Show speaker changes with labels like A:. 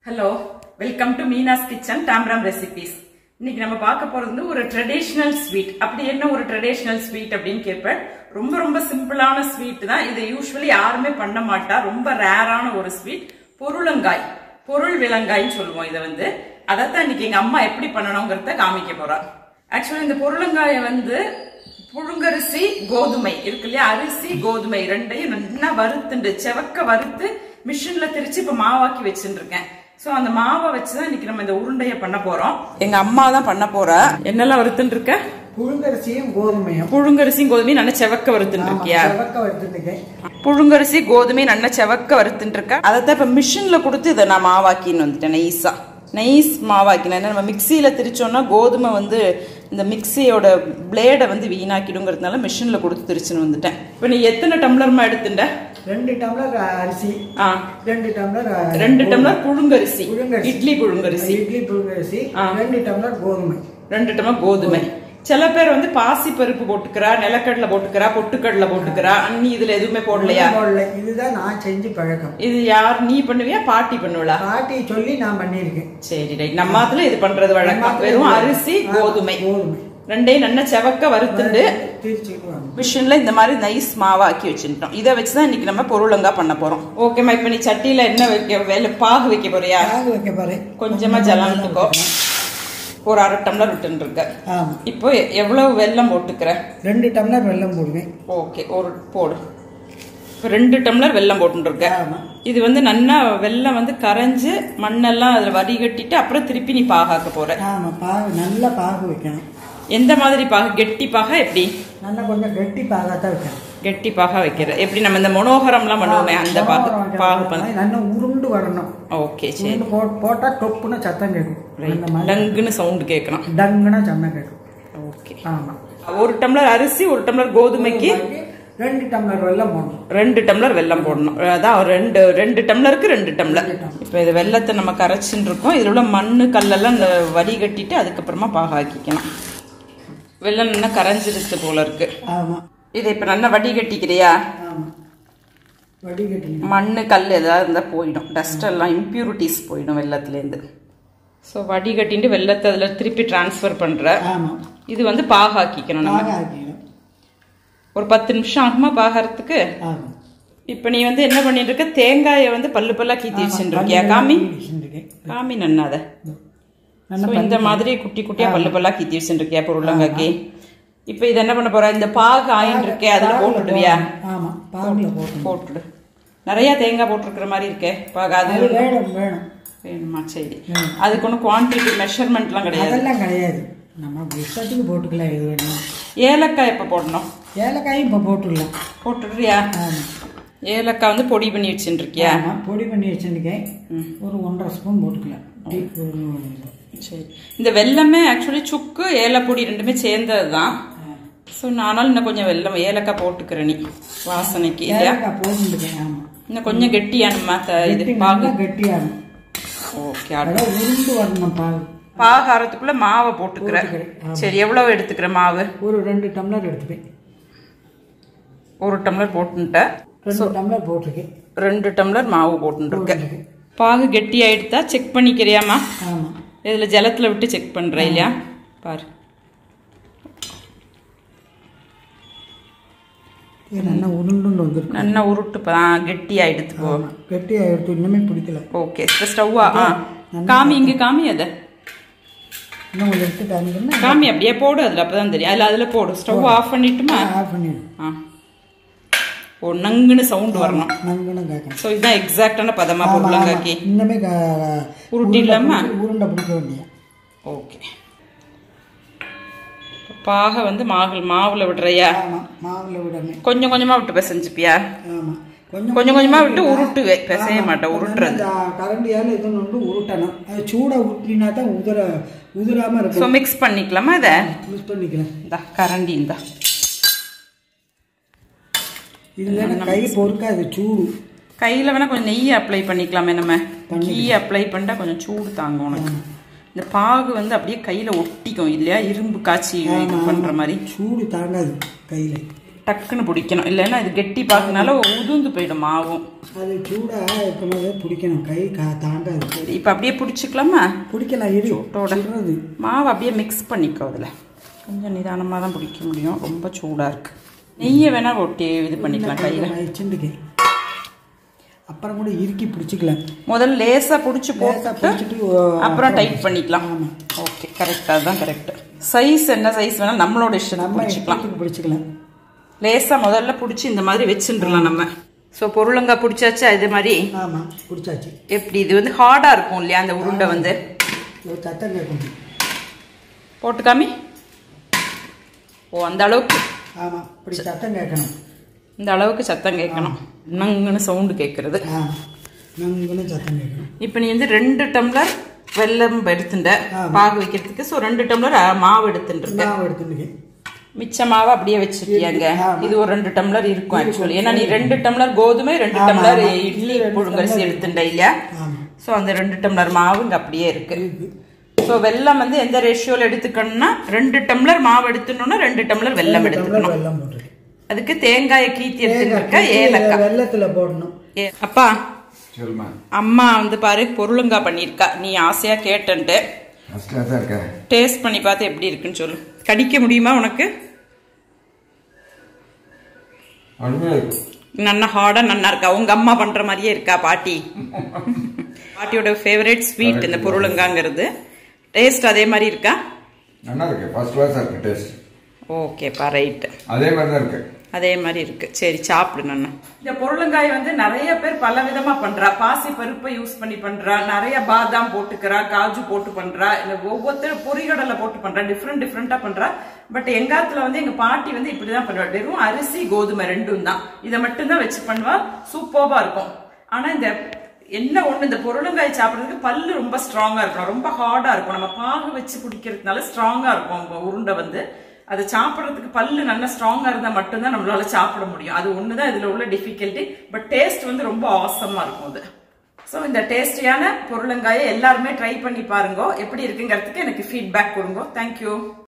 A: Hello, welcome to Meena's Kitchen Tamram Recipes. இன்னைக்கு நம்ம பார்க்க போறது ஒரு ட்ரெடிஷனல் ஸ்வீட். அப்படி என்ன ஒரு ட்ரெடிஷனல் ஸ்வீட் அப்படினு கேப்ப ரொம்ப சிம்பிளான ஸ்வீட் தான். இது யூசுவலி யாருமே பண்ண மாட்டா. ரொம்ப ரேரான ஒரு ஸ்வீட். பொருளங்காய், பொருள் விலங்காய்னு சொல்லுவோம் இத வந்து. அதத்தான் இன்னைக்கு எங்க அம்மா எப்படி பண்ணணும்ங்கறத காமிக்க போறா. ஆக்சுவலி இந்த பொருளங்காயை வந்து புழுங்கரிசி கோதுமை இருக்கு இல்லையா, அரிசி கோதுமை ரெண்டையும் நல்லா வறுத்துண்டு செவக்க வறுத்து மிஷின்ல திரிச்சு இப்ப மாவாக்கி வச்சுட்டு இருக்கேன். சோ அந்த மாவை வச்சுதான் இன்னைக்கு நம்ம இந்த உருண்டைய பண்ண போறோம். எங்க அம்மா தான் பண்ண போறா. என்னெல்லாம் வறுத்துட்டு இருக்க?
B: புழுங்கரிசியும் கோதுமையும்.
A: புழுங்கரிசியும் கோதுமையும் நல்லா செவக்க வறுத்துட்டு இருக்கியா?
B: செவக்க வறுத்துட்டு.
A: புழுங்கரிசி கோதுமை நல்லா செவக்க வறுத்துட்டு இருக்க. அதைத்தான் இப்ப மிஷின்ல கொடுத்து இதை நான் மாவாக்கின்னு வந்துட்டேன். நைஸா நைஸ் மாவாக்கினேன். நம்ம மிக்சியில திரிச்சோம்னா கோதுமை வந்து இந்த மிக்சியோட பிளேடை வந்து வீணாக்கிடுங்கிறதுனால மிஷின்ல கொடுத்து திரிச்சுன்னு வந்துட்டேன். இப்ப நீ எத்தனை டம்ளர்மா எடுத்துட்ட?
B: 2 டம்ளர் அரிசி,
A: 2 டம்ளர் புழுங்கரிசி, இட்லி புழுங்கரிசி,
B: 2 டம்ளர் கோதுமை,
A: 2 டம்ளர் கோதுமை. சில பேர் வந்து பாசி பருப்பு போட்டுக்கிறா, நிலக்கடலை போட்டுக்கிறா, பொட்டுக்கடலை போட்டுக்கிறா. நீ இதுல எதுவுமே போடலையா?
B: இதுதான் நான் செஞ்சு பழக்கம்.
A: இது யார் நீ பண்ணுவியா, பாட்டி பண்ணுவா?
B: பாட்டி சொல்லி நான் பண்ணிருக்கேன்.
A: சரி ரைட். நம்ம அதுல இது பண்றது வழக்கம். வெறும் அரிசி கோதுமை ரெண்டையும் நல்லா செவக்க வறுத்துட்டு மிஷின்ல இந்த மாதிரி நைஸ் மாவாக்கி வச்சுட்டோம். இதை வச்சுதான் இன்னைக்கு நம்ம பொருளங்கா பண்ண போறோம். ஓகேமா. இப்ப நீ சட்டியில என்ன வைக்க, பாகு வைக்க போறியா?
B: பாகு வைக்க போறேன்.
A: கொஞ்சமா ஜலத்துக்கோ ஒரு 1/2 டம்ளர் விட்டு இருக்க. இப்போ எவ்வளவு வெல்லம் போட்டுக்கிற?
B: 2 டம்ளர் வெல்லம் போடுவேன்.
A: ஓகே, ஒரு போடு. இப்போ 2 டம்ளர் வெல்லம் போட்டுருக்க. இது வந்து நல்லா வெல்லம் வந்து கரைஞ்சு மண்ணெல்லாம் அதுல வடிகட்டிட்டு அப்புறம் திருப்பி நீ பாகாக்க போற.
B: ஆமா, பாகு நல்ல பாகு வைக்கணும்.
A: எந்த மாதிரி பாகு? கெட்டி பாகா எப்படி?
B: நல்லா கொஞ்சம் கெட்டி பாகா தான் வைக்கணும்.
A: கெட்டி பாகா வைக்கிற எப்படி? நம்ம இந்த மனோகரம்லாம் பண்ணுவோமே அந்த பாகு பண்ண
B: நல்லா உருண்டு வரணும்.
A: ஓகே சரி.
B: போட்டா டொப்புன்னு சத்தம் கேட்கும்.
A: டங்குன்னு சவுண்ட் கேட்கணும்.
B: டங்குன்னு சத்தம் கேட்கும்.
A: ஓகே.
B: ஆமா.
A: 1 டம்ளர் அரிசி 1 டம்ளர் கோதுமைக்கு
B: 2 டம்ளர் வெல்லம் போடணும்.
A: 2 டம்ளர் வெல்லம் போடணும். அதான் 2 டம்ளருக்கு 2 டம்ளர். இப்போ இது வெல்லத்தை நம்ம கரைச்சின்னு இருக்கோம். இதில் உள்ள மண்ணு கல்லெல்லாம் இந்த வடிகட்டிட்டு அதுக்கப்புறமா பாகாக்கிக்கணும். வெல்லம் நல்லா கரைஞ்சிருச்சு போல இருக்கு.
B: ஆமா.
A: இதை இப்ப நல்லா வடிகட்டிக்கிறியா?
B: வடிகட்டி
A: மண்ணு கல் ஏதாவது இருந்தா போயிடும், டஸ்ட் எல்லாம் இம்பியூரிட்டிஸ் போயிடும் வெள்ளத்துல இருந்து. ஸோ வடிகட்டிட்டு வெள்ளத்தை அதுல திருப்பி டிரான்ஸ்ஃபர் பண்ற. இது வந்து பாகாக்கிக்கணும் நம்ம. ஒரு 10 நிமிஷம் ஆகுமா பாகறதுக்கு? இப்ப நீ வந்து என்ன பண்ணிட்டு இருக்க? தேங்காயை வந்து பல்லா கீத்தி வச்சுட்டு இருக்கியா? காமி நன்னாத. இந்த மாதிரி குட்டி குட்டியா பல்லா கீத்தி வச்சுட்டு இருக்கியா பொருளங்காக்கி? இப்ப இது என்ன பண்ண போற? இந்த பாகு ஆயின் இருக்கே அதுல போட்டுடுவியா? போட்டுடு. நிறைய தேங்காய் போட்டிருக்கிற மாதிரி இருக்கே பாகு. அது வேணுமா? சரி. அதுக்கு ஒன்றும் குவான்டிட்டி மெஷர்மெண்ட்லாம் கிடையாது.
B: அதெல்லாம் கிடையாது. நம்ம இஷ்டத்துக்கு போட்டுக்கலாம். எது வேணும்.
A: ஏலக்காய் எப்ப போடணும்?
B: ஏலக்காயும் இப்ப போட்டுடலாம்.
A: போட்டுடுறியா? ஏலக்காய் வந்து பொடி பண்ணி வச்சுட்டு இருக்கியா?
B: பொடி பண்ணி வச்சுருக்கேன். ஒரு 1.5 ஸ்பூன் போட்டுக்கலாம்.
A: சரி. இந்த வெல்லமே ஆக்சுவலி சுக்கு ஏலப்பொடி ரெண்டுமே சேர்ந்தது தான். ஸோ நானும் இன்னும் கொஞ்சம் வெல்லம் ஏலக்காய் போட்டுக்கிறேன் நீ வாசனைக்கு. இல்லையா? இன்னும் கொஞ்சம் கெட்டியானுமா இது பாகு?
B: கெட்டியானும்.
A: ஓகே.
B: உருண்டு வரணும் பாகு.
A: பாகாரத்துக்குள்ள மாவை போட்டுக்கிறேன். சரி. எவ்வளவு எடுத்துக்கிற மாவு?
B: ஒரு 2 டம்ளர் எடுத்துப்பேன்.
A: 1 டம்ளர் போட்டுட்டேன்.
B: 2 டம்ளர் போட்டிருக்கேன்.
A: 2 டம்ளர் மாவு போட்டுருக்கேன். பாகு கெட்டி ஆயிடுதா செக் பண்ணிக்கிறியாமா?
B: ஆமா.
A: இதுல ஜலத்துல விட்டு செக் பண்ற இல்லையா? பாரு.
B: நல்லா உருண்டு வந்துருக்கு.
A: நல்லா உருட்டு. கெட்டி ஆயிடுத்து. போ
B: கெட்டி ஆயிடுத்து. இன்னுமே பிடிக்கல.
A: ஓகே. ஸ்டவ்வா காமி. இங்க காமி. அத
B: இன்னும் கொஞ்சம் எடுத்துட்டாங்க.
A: காமி அப்படியே போடு. அதுல அப்பதான் தெரியும். அதுல போடு. Stove off பண்ணிட்டுமா?
B: ஆஃப் பண்ணிடு.
A: ஓ நங்குன்னு சவுண்ட் வரணும்.
B: நங்குன்னு கேட்கணும்.
A: ஸோ இதுதான் எக்ஸாக்டான பதமா பொருளங்காக்கி.
B: இன்னமே
A: உருட்டி இல்லாம
B: உருண்டை பிடிக்க வேண்டிய.
A: ஓகே. பாக வந்து மாவுல விடுறியா?
B: மாவுல விடணும்.
A: கொஞ்சம் கொஞ்சமா விட்டு பிசைஞ்சுப்பியா?
B: ஆமா.
A: கொஞ்சம் கொஞ்சமா விட்டு உருட்டுவே. பிசைய மாட்டேன். உருட்டுறது
B: கரண்டியால இது வந்து உருட்டணும். அது சூடா உருட்டினா தான் உதிராம இருக்கும்.
A: ஸோ மிக்ஸ் பண்ணிக்கலாமா? இதை
B: மிக்ஸ் பண்ணிக்கலாம்.
A: இந்த கரண்டி இந்த
B: இதுல கை பொறுக்காது. சூடு
A: கையில வேணா கொஞ்சம் நெய் அப்ளை பண்ணிக்கலாமே. நம்ம கீ அப்ளை பண்ணா கொஞ்சம் சூடு தாங்கும் உனக்கு. இந்த பாகு வந்து அப்படியே கையில ஒட்டிக்கும் இல்லையா? இரும்பு காய்ச்சி பண்ற மாதிரி.
B: சூடு தாங்காது கையில.
A: டக்குன்னு பிடிக்கணும், இல்லைன்னா இது கெட்டி பாக்குனால உதுந்து போயிடும் மாவும்.
B: அது சூடா இருக்கும்போது பிடிக்கணும், கை தாண்டாது.
A: இப்போ அப்படியே பிடிச்சிக்கலாமா?
B: பிடிக்கலாம், இருட்டோட
A: மாவு அப்படியே மிக்ஸ் பண்ணிக்கோ. அதில் கொஞ்சம் நிதானமாக தான் பிடிக்க முடியும், ரொம்ப சூடாக இருக்கு. நெய்யை வேணா ஒட்டி இது பண்ணிக்கலாம் கையில்
B: சிண்டுக்கு. அப்புறம் கூட இறுக்கி பிடிச்சிக்கலாம்.
A: முதல்ல லேசாக பிடிச்சி போட்டு அப்புறம் டைட் பண்ணிக்கலாம். ஓகே, கரெக்ட், அதுதான் கரெக்ட். சைஸ் என்ன சைஸ் வேணால் நம்மளோட இஷ்டம்
B: பிடிச்சிக்கலாம்.
A: லேசாக முதல்ல பிடிச்சி இந்த மாதிரி வச்சுட்டுலாம் நம்ம. ஸோ பொருளங்காய் பிடிச்சாச்சு. இது மாதிரி
B: பிடிச்சாச்சு.
A: எப்படி இது வந்து ஹார்டாக இருக்கும் இல்லையா அந்த உருண்டை வந்து?
B: சத்தம் கேட்கும்.
A: போட்டு காமி. ஓ, அந்த அளவுக்கு.
B: ஆமாம், இப்படி சத்தம் கேட்கணும்.
A: இந்த அளவுக்கு சத்தம் கேட்கணும், நங்குன்னு சவுண்டு கேட்கறது. இப்போ நீ வந்து 2 டம்ளர் வெல்லம் எடுத்துட்ட பாகு வைக்கிறதுக்கு. ஸோ 2 டம்ளர் மாவு எடுத்துட்டு மிச்ச மாவை அப்படியே வச்சுட்டியாங்க. இது ஒரு 2 டம்ளர் இருக்கும் ஆக்சுவலி. ஏன்னா நீ 2 டம்ளர் கோதுமை 2 டம்ளர் இட்லி புழுங்கரிசி எடுத்துட்ட இல்லையா? ஸோ அந்த 2 டம்ளர் மாவு இங்கே அப்படியே இருக்கு. ஸோ வெல்லம் வந்து எந்த ரேஷியோவில் எடுத்துக்கணும்னா 2 டம்ளர் மாவு எடுத்துட்டோம்னா 2 டம்ளர் வெல்லம் எடுத்துக்கணும். அதுக்கு தேங்காயை கீத்தி எடுத்துருக்க ஏலக்காய்
B: வெல்லத்துல போடணும்.
A: அப்பா, அம்மா வந்து பாரு பொருளுங்கா பண்ணிருக்கா. நீ ஆசையா கேட்டு டேஸ்ட் பண்ணி பார்த்து எப்படி இருக்குன்னு சொல்லு. கடிக்க முடியுமா உனக்கு? நல்லா ஹார்டா நல்லா இருக்கா? உங்க அம்மா பண்ற மாதிரியே இருக்கா பாட்டி? பாட்டியோட ஃபேவரட் ஸ்வீட் இந்த பொருளுங்காங்கிறது. டேஸ்ட் அதே மாதிரி இருக்கா?
C: நல்லா இருக்கு, ஃபர்ஸ்ட் கிளாஸா இருக்கு டேஸ்ட்.
A: ஓகேப்பா, ரைட்.
C: அதே மாதிரி தான் இருக்கு.
A: அதே மாதிரி இருக்கு. சரி, சாப்பிடு. நான் இந்த பொருளங்காய் வந்து நிறைய பேர் பல விதமா பண்றா. பாசி பருப்பை யூஸ் பண்ணி பண்றா, நிறைய பாதாம் போட்டுக்கிறா, காஜு போட்டு பண்றா, இல்ல ஒவ்வொருத்தரும் பொரிகடலை போட்டு பண்றா, டிஃப்ரெண்டா பண்றா. பட் எங்காத்துல வந்து எங்க பாட்டி வந்து இப்படிதான் பண்ணுவா. வெறும் அரிசி கோதுமை 2 தான், இதை மட்டும் தான் வச்சு பண்ணுவா. சூப்பர்பா இருக்கும். ஆனா இந்த என்ன ஒண்ணு, இந்த பொருளங்காய் சாப்பிட்றதுக்கு பல்லு ரொம்ப ஸ்ட்ராங்கா இருக்கணும், ரொம்ப ஹார்டா இருக்கும். நம்ம பாகு வச்சு குடிக்கிறதுனால ஸ்ட்ராங்கா இருக்கும் உருண்டை வந்து. அதை சாப்பிட்றதுக்கு பல்லு நல்லா ஸ்ட்ராங்கா இருந்தா மட்டும்தான் நம்மளால சாப்பிட முடியும். அது ஒண்ணுதான் இதுல உள்ள டிஃபிகல்ட்டி. பட் டேஸ்ட் வந்து ரொம்ப ஆசமா இருக்கும் அது. ஸோ இந்த டேஸ்டியான பொருளங்காயை எல்லாருமே ட்ரை பண்ணி பாருங்க. எப்படி இருக்குங்கிறதுக்கு எனக்கு ஃபீட்பேக் கொடுங்க. தேங்க்யூ.